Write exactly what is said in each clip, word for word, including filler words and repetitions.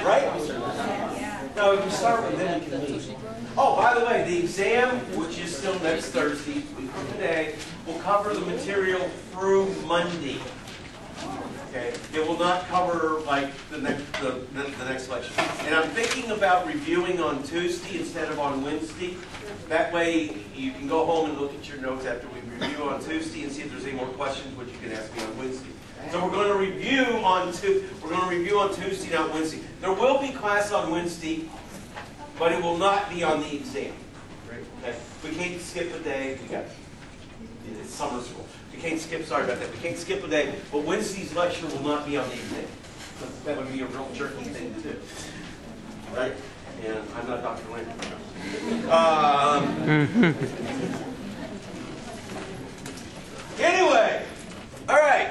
Right? Now, if we start with them, we can leave. Oh, by the way, the exam, which is still next Thursday, week from today, will cover the material through Monday. Okay? It will not cover like the next the, the, the next lecture. And I'm thinking about reviewing on Tuesday instead of on Wednesday. That way, you can go home and look at your notes after we review on Tuesday and see if there's any more questions, which you can ask me on Wednesday. So we're going to review on tu we're going to review on Tuesday, not Wednesday. There will be class on Wednesday, but it will not be on the exam. Right? Okay? We can't skip a day. We got it's summer school. We can't skip. Sorry about that. We can't skip a day. But Wednesday's lecture will not be on the exam. That would be a real jerky thing to do, right? And I'm not Doctor Lynn. Um, anyway, all right.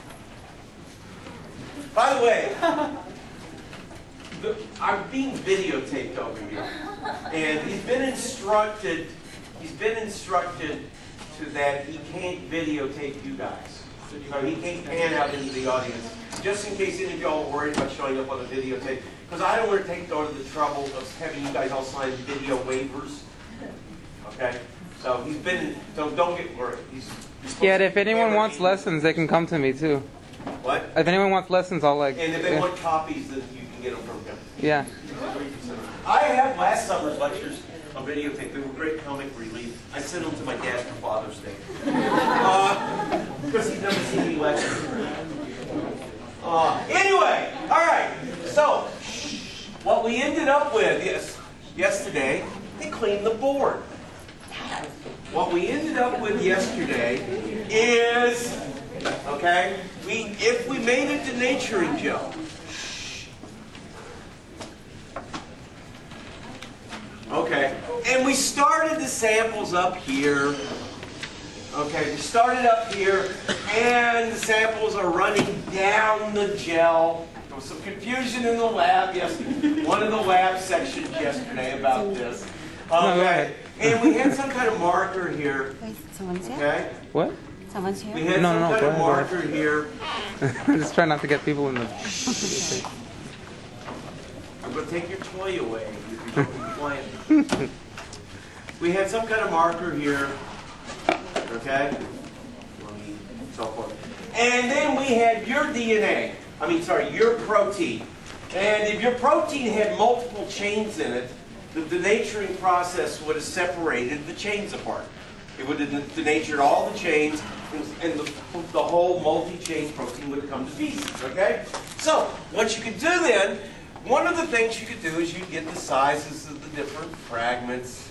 By the way, the, I'm being videotaped over here, and he's been instructed. He's been instructed to that he can't videotape you guys. So he can't pan out into the audience, just in case any of y'all are worried about showing up on the videotape. Because I don't want to take all the trouble of having you guys all sign video waivers. Okay, so he's been. So don't get worried. He's, he's yeah, if anyone wants lessons, they can come to me too. What? If anyone wants lessons, I'll like. And if they yeah. want copies, then you can get them from him. Yeah. I had last summer's lectures on videotape. They were great comic relief. I sent them to my dad for Father's Day. Uh, because he's never seen me lecture. Uh, anyway, all right. So, what we ended up with yes, yesterday, they cleaned the board. What we ended up with yesterday is, okay, we if we made a denaturing gel. Okay, and we started the samples up here. Okay, we started up here, and the samples are running down the gel. There was some confusion in the lab yesterday, one of the lab sections yesterday about this. Okay, and we had some kind of marker here. Someone's here? Okay? What? Someone's here? We had No, some no, no, kind go of ahead, go marker here. I'm just trying not to get people in the. I'm going to take your toy away if you don't keep playing. We had some kind of marker here. Okay? So forth. And then we had your D N A. I mean, sorry, your protein. And if your protein had multiple chains in it, the denaturing process would have separated the chains apart. It would have denatured all the chains, and the, the whole multi-chain protein would have come to pieces. Okay? So, what you could do then, one of the things you could do is you get the sizes of the different fragments.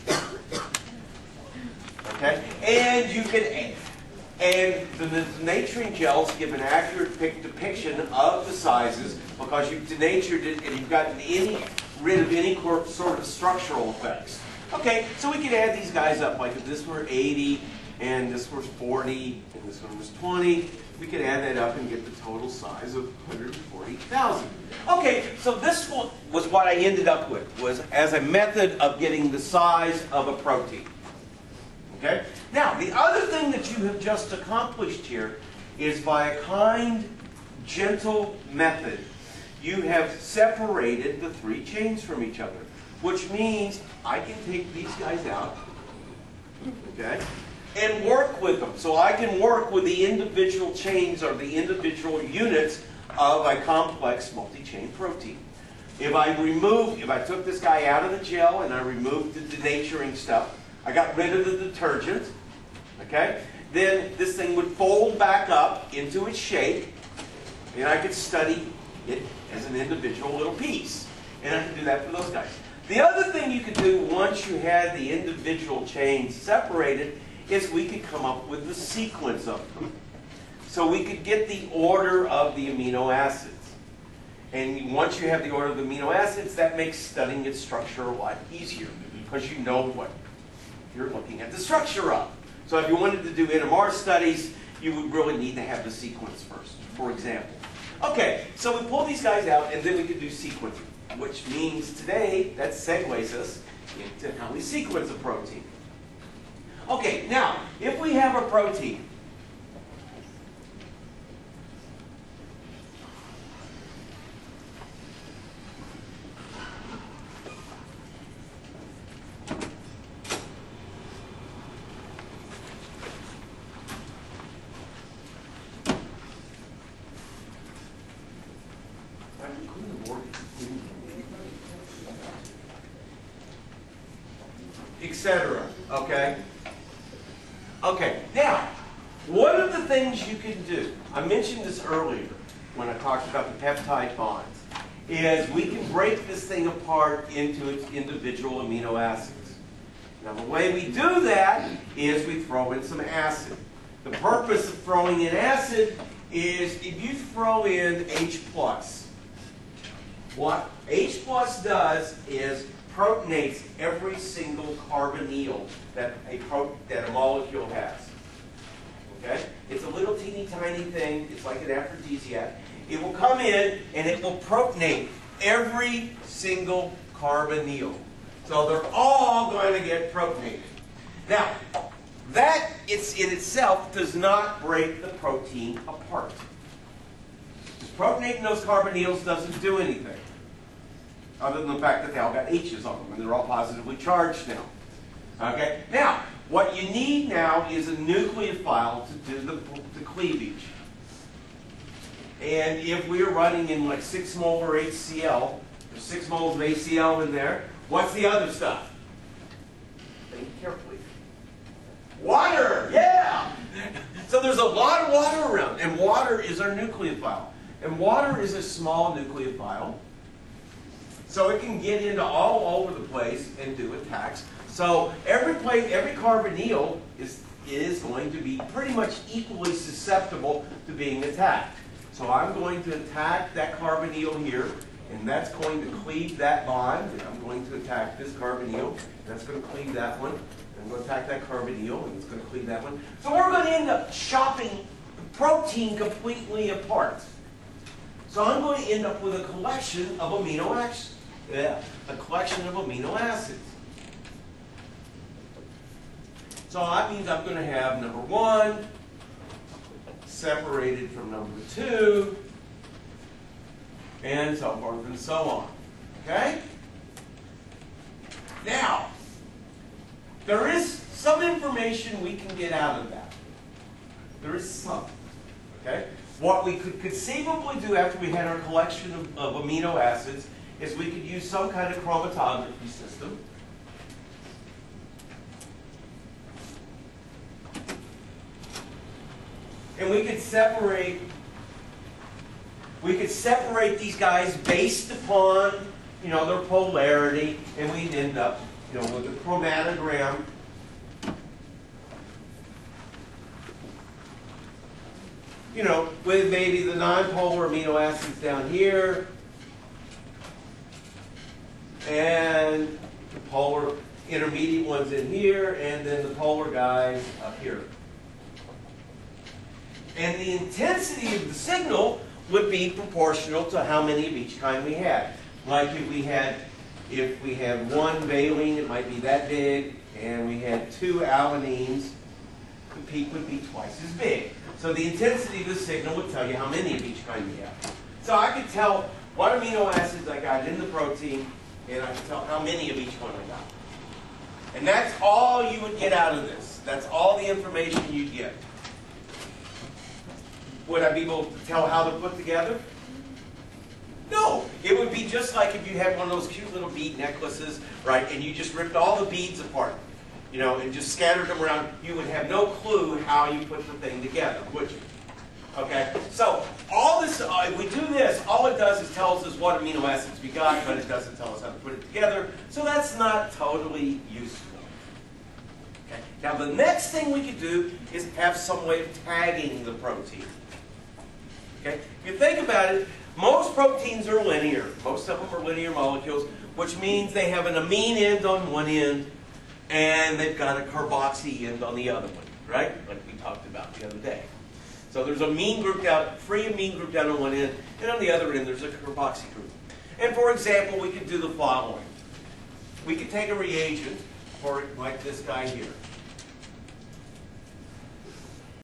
Okay? And you can, and the denaturing gels give an accurate depiction of the sizes because you've denatured it and you've gotten any, rid of any sort of structural effects. Okay, so we could add these guys up, like if this were eighty, and this was forty, and this one was twenty, we could add that up and get the total size of one hundred forty thousand. Okay, so this was what I ended up with, was as a method of getting the size of a protein. Okay? Now, the other thing that you have just accomplished here is by a kind, gentle method, you have separated the three chains from each other, which means I can take these guys out, okay, and work with them. So I can work with the individual chains or the individual units of a complex multi-chain protein. If I remove, if I took this guy out of the gel and I removed the denaturing stuff, I got rid of the detergent, okay, then this thing would fold back up into its shape, and I could study it as an individual little piece. And I could do that for those guys. The other thing you could do once you had the individual chains separated is we could come up with the sequence of them. So we could get the order of the amino acids. And once you have the order of the amino acids, that makes studying its structure a lot easier because you know what you're looking at the structure of. So if you wanted to do N M R studies, you would really need to have the sequence first, for example. Okay, so we pull these guys out, and then we could do sequencing, which means today, that segues us into how we sequence a protein. Okay, now, if we have a protein, etc. Okay? Okay, now, one of the things you can do, I mentioned this earlier when I talked about the peptide bonds, is we can break this thing apart into its individual amino acids. Now, the way we do that is we throw in some acid. The purpose of throwing in acid is if you throw in H plus, what H plus does is protonates every single carbonyl that a, pro that a molecule has. Okay? It's a little teeny tiny thing. It's like an aphrodisiac. It will come in and it will protonate every single carbonyl. So they're all going to get protonated. Now, that it's in itself does not break the protein apart. Just protonating those carbonyls doesn't do anything, other than the fact that they all got H's on them and they're all positively charged now. Okay? Now, what you need now is a nucleophile to do the, the cleavage. And if we're running in like six molar H C l, there's six moles of H C l in there, what's the other stuff? Think carefully. Water! Yeah! So there's a lot of water around, and water is our nucleophile. And water is a small nucleophile, so it can get into all over the place and do attacks. So every place, every carbonyl is, is going to be pretty much equally susceptible to being attacked. So I'm going to attack that carbonyl here, and that's going to cleave that bond. And I'm going to attack this carbonyl, and that's going to cleave that one. And I'm going to attack that carbonyl, and it's going to cleave that one. So we're going to end up chopping the protein completely apart. So I'm going to end up with a collection of amino acids. Yeah, a collection of amino acids. So that means I'm going to have number one separated from number two, and so forth and so on. Okay? Now, there is some information we can get out of that. There is some. Okay? What we could conceivably do after we had our collection of, of amino acids is we could use some kind of chromatography system. And we could separate, we could separate these guys based upon, you know, their polarity, and we'd end up, you know, with a chromatogram. You know, with maybe the nonpolar amino acids down here, and the polar intermediate ones in here, and then the polar guys up here. And the intensity of the signal would be proportional to how many of each kind we had. Like if we had, if we had one valine, it might be that big, and we had two alanines, the peak would be twice as big. So the intensity of the signal would tell you how many of each kind we have. So I could tell what amino acids I got in the protein, and I could tell how many of each one I got. And that's all you would get out of this. That's all the information you'd get. Would I be able to tell how to put together? No. It would be just like if you had one of those cute little bead necklaces, right, and you just ripped all the beads apart, you know, and just scattered them around. You would have no clue how you put the thing together, would you? Okay? So, all this, uh, if we do this, all it does is tells us what amino acids we got, but it doesn't tell us how to put it together. So that's not totally useful. Okay? Now, the next thing we could do is have some way of tagging the protein. Okay? If you think about it, most proteins are linear. Most of them are linear molecules, which means they have an amine end on one end, and they've got a carboxy end on the other one, right? Like we talked about the other day. So there's a amine group down, free amine group down on one end, and on the other end there's a carboxy group. And for example, we could do the following. We could take a reagent, for like this guy here.